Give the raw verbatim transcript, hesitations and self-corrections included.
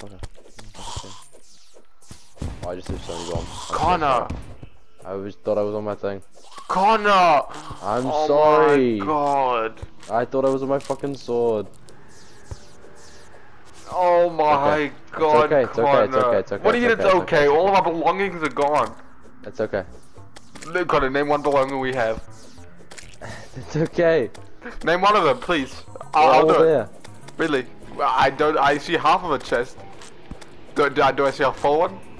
motherfucker. Oh, I just threw so many bombs. Connor! I was thought I was on my thing. Connor! I'm oh sorry. Oh my god. I thought I was on my fucking sword. Oh my okay. god, it's okay, it's Connor. okay, it's okay, it's okay. What do you mean it's it's okay, okay? it's okay. All of our belongings are gone. It's okay. Look, Connor, name one belonging we have. It's okay. Name one of them, please. They're I'll, I'll all do there. it. Really? I don't. I see half of a chest. Do, do, do I see a full one?